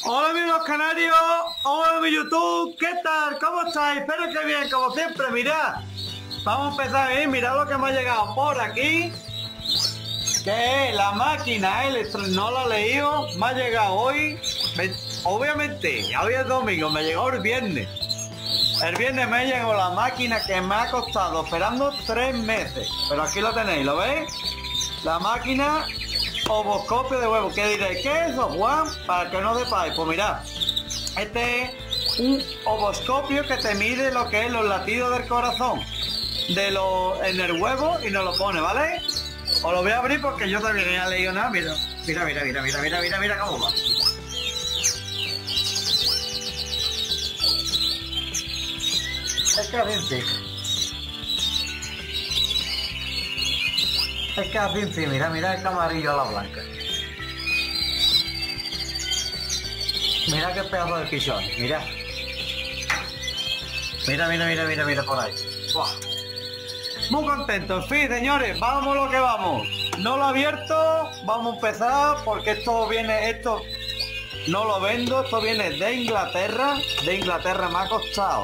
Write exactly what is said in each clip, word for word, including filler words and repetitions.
Hola amigos canarios, hola mi YouTube, ¿qué tal? ¿Cómo estáis? Espero que bien, como siempre. Mirad, vamos a empezar bien, mirad lo que me ha llegado por aquí, que es la máquina electro, no la he leído, me ha llegado hoy, me, obviamente, hoy es domingo, me llegó el viernes. El viernes me llegó la máquina que me ha costado esperando tres meses, pero aquí lo tenéis, ¿lo veis? La máquina ovoscopio de huevo. ¿Qué diréis? ¿Qué es eso, Juan? Para que no sepáis, pues mirad, este es un ovoscopio que te mide lo que es los latidos del corazón de lo, en el huevo y nos lo pone, ¿vale? Os lo voy a abrir porque yo también no he leído nada. Mira, mira, mira, mira, mira, mira, mira, mira cómo va. Es casi sí. Es casi sí, mira, mira el amarillo a la blanca. Mira qué pedazo de pichón, mira. Mira, mira, mira, mira, mira por ahí. ¡Buah! Muy contento, en fin, señores, vamos lo que vamos. No lo he abierto, vamos a empezar porque esto viene, esto no lo vendo, esto viene de Inglaterra, de Inglaterra me ha costado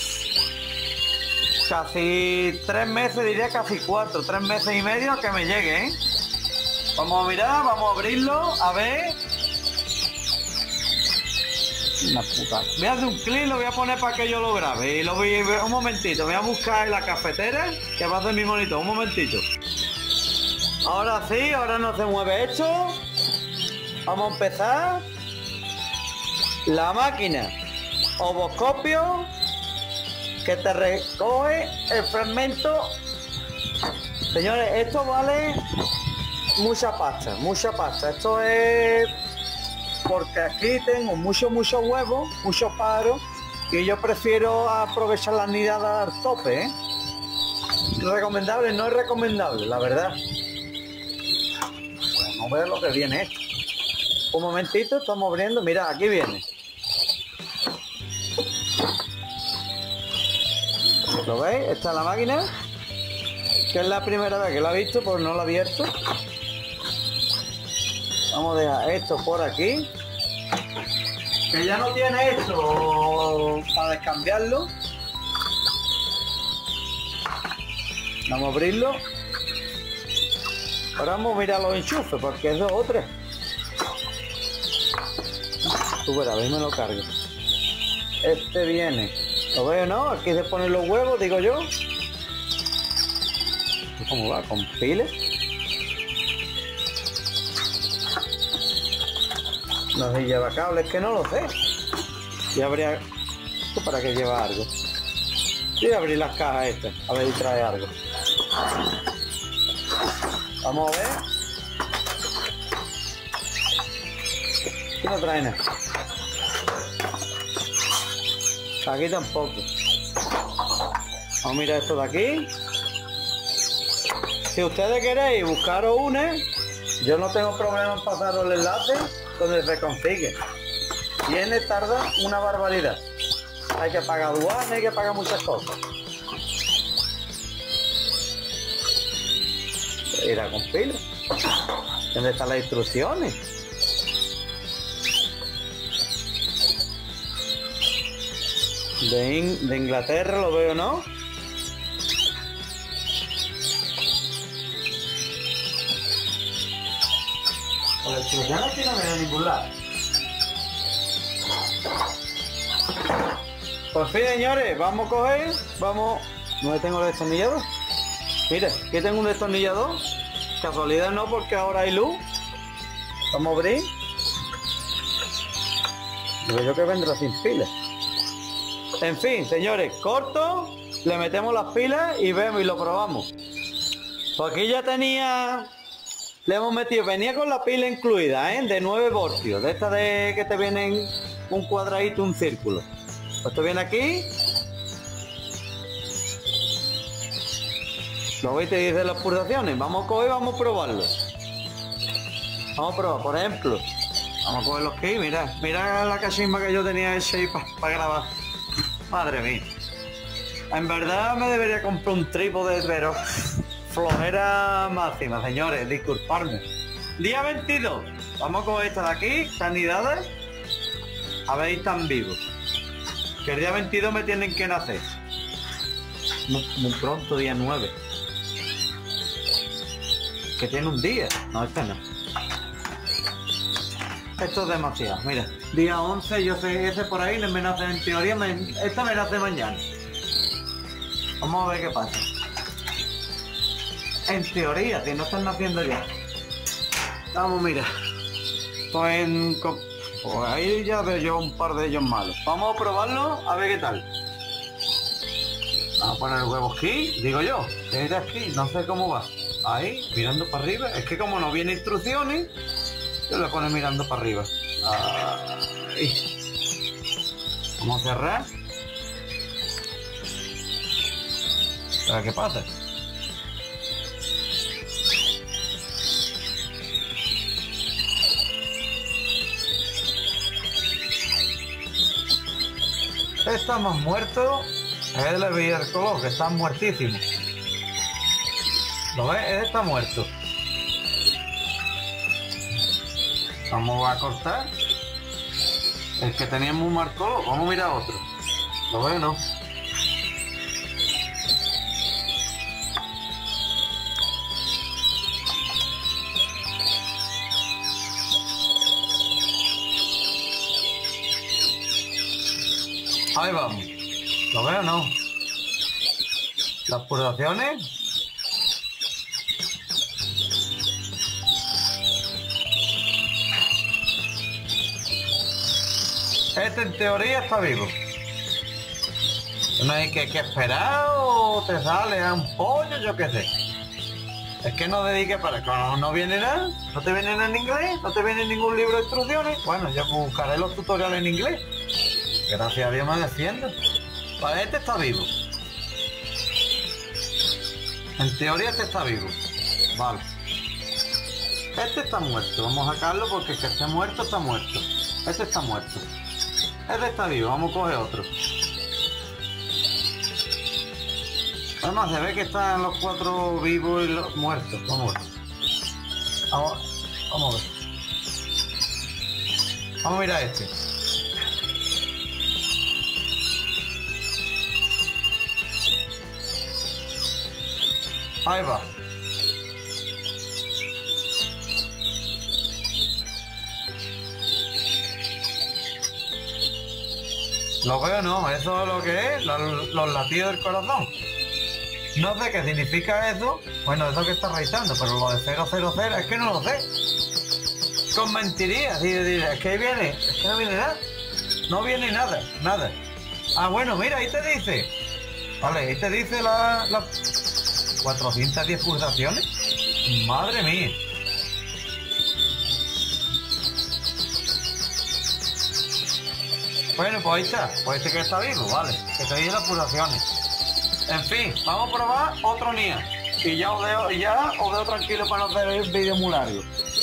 casi tres meses, diría casi cuatro, tres meses y medio que me llegue, ¿eh? Vamos a mirar, vamos a abrirlo, a ver. Una puta. Voy a hacer un clic, lo voy a poner para que yo lo grabe. Y lo voy, un momentito, voy a buscar en la cafetera que va a hacer mi monitor, un momentito. Ahora sí, ahora no se mueve esto. Vamos a empezar. La máquina ovoscopio que te recoge el fragmento. Señores, esto vale mucha pasta, mucha pasta. Esto es porque aquí tengo muchos, muchos huevos, muchos pájaros, y yo prefiero aprovechar las nidadas al tope, ¿eh? Recomendable, no es recomendable, la verdad. Vamos a ver lo que viene esto. Un momentito, estamos abriendo, mira, aquí viene. ¿Lo veis? Esta es la máquina, que es la primera vez que la he visto, pues no la he abierto. Vamos a dejar esto por aquí, que ya no tiene esto para descambiarlo. Vamos a abrirlo. Ahora vamos a mirar los enchufes, porque eso es otra. Tú verás, a ver, me lo cargo. Este viene, lo veo, ¿no? Aquí se ponen los huevos, digo yo. ¿Cómo va? ¿Con piles? No sé si lleva cables, que no lo sé. Y habría... ¿Esto para qué lleva algo? Voy a abrir las cajas estas, a ver si trae algo. Vamos a ver. Aquí no trae nada. Aquí tampoco. Vamos a mirar esto de aquí. Si ustedes queréis buscaros una, yo no tengo problema en pasaros el enlace donde se consigue. Viene, tarda una barbaridad. Hay que pagar aduana, hay que pagar muchas cosas. Irá con pilas. ¿Dónde están las instrucciones? De, In de Inglaterra lo veo, ¿no? Pues la instrucción aquí no me da ningún lado. Por fin, señores, vamos a coger, vamos... ¿Dónde tengo el destornillador? Mira, aquí tengo un destornillador. Casualidad no, porque ahora hay luz. Vamos a abrir. Digo yo que vendrá sin pilas. En fin, señores, corto, le metemos las pilas y vemos y lo probamos. Pues aquí ya tenía, le hemos metido, venía con la pila incluida, ¿eh? De nueve voltios, de esta de que te vienen un cuadradito, un círculo. Pues esto viene aquí. Lo veis, te dice las pulsaciones. Vamos a coger, vamos a probarlo. Vamos a probar, por ejemplo. Vamos a coger los keys, mira, mira la cachimba que yo tenía ese para pa grabar. Madre mía. En verdad me debería comprar un trípode, pero flojera máxima, señores, disculparme. Día veintidós. Vamos a coger esta de aquí, sanidades. A ver, están vivos. Que el día veintidós me tienen que nacer. Muy, muy pronto, día nueve. Que tiene un día. No, este no. Esto es demasiado, mira. Día once, yo sé, ese por ahí me nace en teoría, me, esta me nace mañana. Vamos a ver qué pasa. En teoría, si no están naciendo ya. Vamos, mira. Pues, en, pues ahí ya veo yo un par de ellos malos. Vamos a probarlo, a ver qué tal. Vamos a poner huevos aquí, digo yo. Que es de aquí, no sé cómo va. Ahí, mirando para arriba. Es que como no viene instrucciones, yo le pone mirando para arriba. Ahí. Vamos a cerrar. A ver qué pasa. Estamos muertos. Es el Viércolos, que están muertísimos. ¿Lo ves? Él está muerto. Vamos a cortar. El que teníamos un marcolo, vamos a mirar otro. ¿Lo ves, no? Ahí vamos. ¿Lo veo o no? Las pulsaciones. Este en teoría está vivo. No hay que, que esperar o te sale a un pollo, yo qué sé. Es que no dedique para... No, no viene nada. No te viene nada en inglés. No te viene ningún libro de instrucciones. Bueno, ya buscaré los tutoriales en inglés. Gracias a Dios me defiendo. Para este está vivo. En teoría este está vivo. Vale. Este está muerto. Vamos a sacarlo porque el que esté muerto está muerto. Este está muerto. Este está vivo. Vamos a coger otro. Además se ve que están los cuatro vivos y los muertos. Vamos a ver. Vamos, vamos a ver. Vamos a mirar este. Ahí va. Lo veo, no, eso es lo que es, los, los latidos del corazón. No sé qué significa eso. Bueno, eso que está revisando, pero lo de cero cero cero es que no lo sé. Con mentirías, y diré, es que viene, es que no viene nada. No viene nada, nada. Ah, bueno, mira, ahí te dice. Vale, ahí te dice la... la... cuatrocientas diez pulsaciones. Madre mía. Bueno, pues ahí está. Pues este que está vivo, vale. Que te dice las pulsaciones. En fin, vamos a probar otro N I A. Y ya os dejo, ya os dejo tranquilo para no hacer el vídeo muy largo.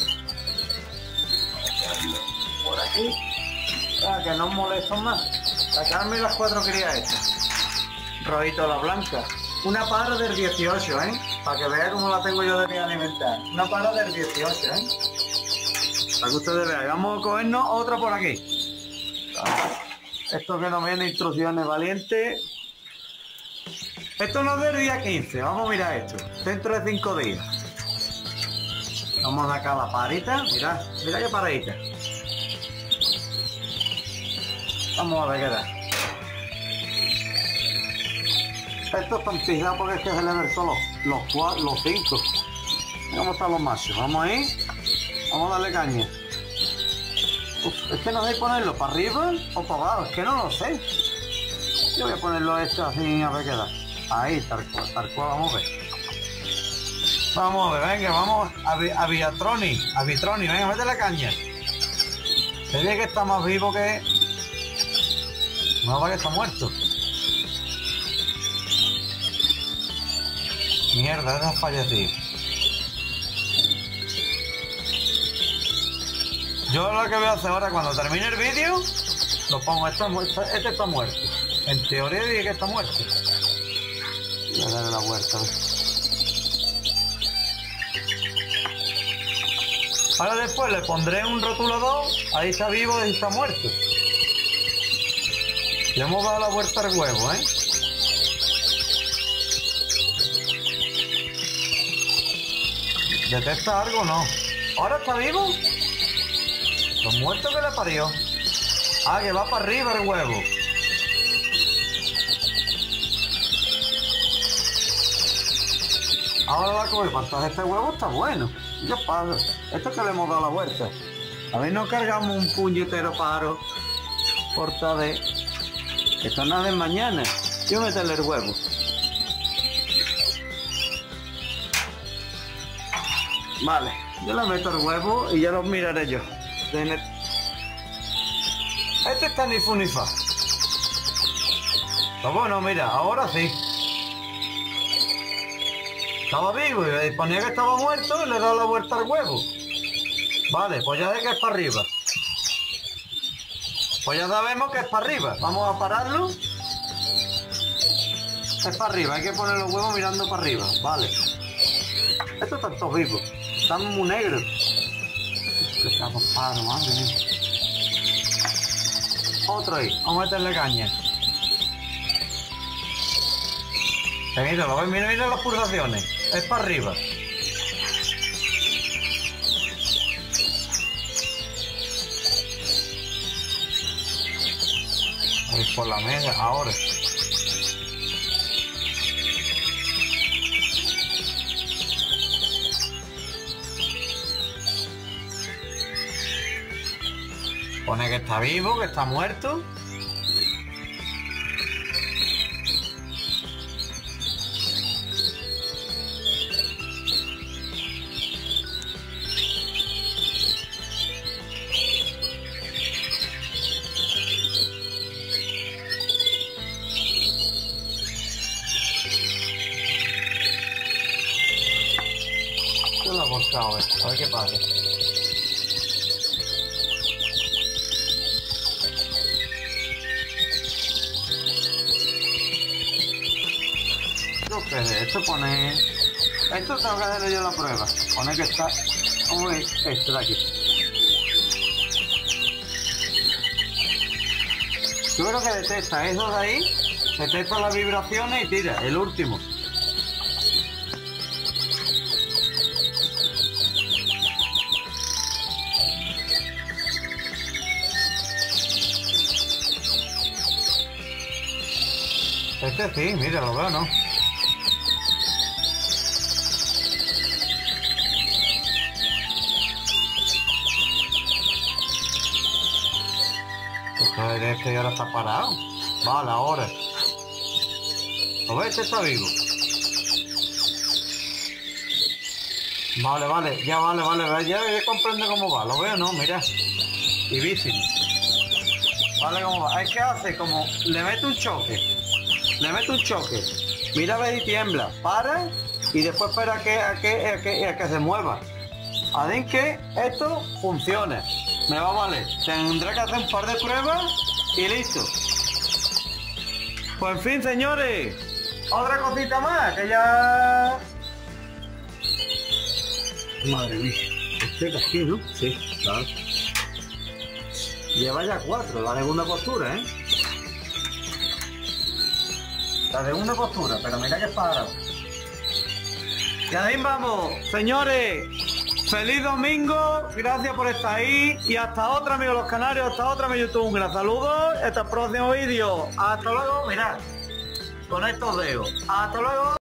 Por aquí. Para que no os molesto más. Sacarme las cuatro crías estas. Rojito la blanca. Una para del dieciocho, ¿eh? Para que vean cómo la tengo yo de mi alimentar. Una para del dieciocho, ¿eh? Para que ustedes vean. Vamos a cogernos otra por aquí. Esto que no viene instrucciones valientes. Esto no es del día quince. Vamos a mirar esto. Dentro de cinco días. Vamos a sacar la parita. Mirad, mirad qué paradita. Vamos a ver qué da. Estos están fijados porque es que se le ven solo los cuatro, los cinco. Vamos a estar los machos. Vamos ahí. Vamos a darle caña. Uf, es que no sé ponerlo para arriba o para abajo. Es que no lo sé. Yo voy a ponerlo esto así a ver qué da. Ahí, tal cual, tal cual. Vamos a ver. Vamos a ver, venga, vamos a, a Viatroni. A Vitroni, venga, mete la caña. Se ve que está más vivo que... No, va que está muerto. Mierda, eso es fallecido. Yo lo que voy a hacer ahora, cuando termine el vídeo, lo pongo. Este, este está muerto. En teoría dije que está muerto. Voy a darle la vuelta. Ahora después le pondré un rotulador. Ahí está vivo y está muerto. Le hemos dado la vuelta al huevo, ¿eh? ¿Detecta algo o no? ¿Ahora está vivo? Los muertos que le parió. Ah, que va para arriba el huevo. Ahora la coge, entonces este huevo está bueno. ¿Qué pasa? Esto que le hemos dado la vuelta. A ver, no cargamos un puñetero pájaro por tarde. Esto nada de mañana. Yo meterle el huevo. Vale, yo le meto el huevo y ya lo miraré yo. Este está ni fu ni fa. Pero bueno, mira, ahora sí. Estaba vivo y ponía que estaba muerto y le he dado la vuelta al huevo. Vale, pues ya sé que es para arriba. Pues ya sabemos que es para arriba. Vamos a pararlo. Es para arriba, hay que poner los huevos mirando para arriba. Vale. Estos están todos vivos. Están muy negros. Que estamos paros, madre mía. Otro ahí. Vamos a meterle caña. Mira, lo ves, mira, mira las pulsaciones. Es para arriba. Voy por la mesa ahora. Pone que está vivo, que está muerto. Yo lo he volcado, a ver qué pasa. ¿Qué es esto? Pone... Esto tengo que hacerle yo la prueba. Pone que está... ¿Cómo es? Este de aquí. Yo creo que detecta eso de ahí. Detecta las vibraciones y tira. El último. Este sí, mira, lo veo, ¿no? Este ya ahora está parado. Vale, ahora. ¿Lo ves? Este está vivo. Vale, vale, ya vale, vale, ya, ya comprendo cómo va. ¿Lo veo? No, mira. Y bici. Vale, cómo va. Es que hace como... Le mete un choque. Le mete un choque. Mira, ve y tiembla. Para y después espera a que, a que, a que, a que se mueva. Así que esto funciona. Me va a valer. Tendré que hacer un par de pruebas y listo. Pues en fin, señores. Otra cosita más, que ya... Madre mía. Este aquí, ¿no? Sí, claro. Lleva ya cuatro, la segunda postura, ¿eh? La segunda postura, pero mira que es parado. Y ahí vamos, señores. Feliz domingo, gracias por estar ahí y hasta otra, amigos los canarios, hasta otra, mi YouTube. Un gran saludo, hasta el próximo vídeo. Hasta luego, mirad, con estos dedos. Hasta luego.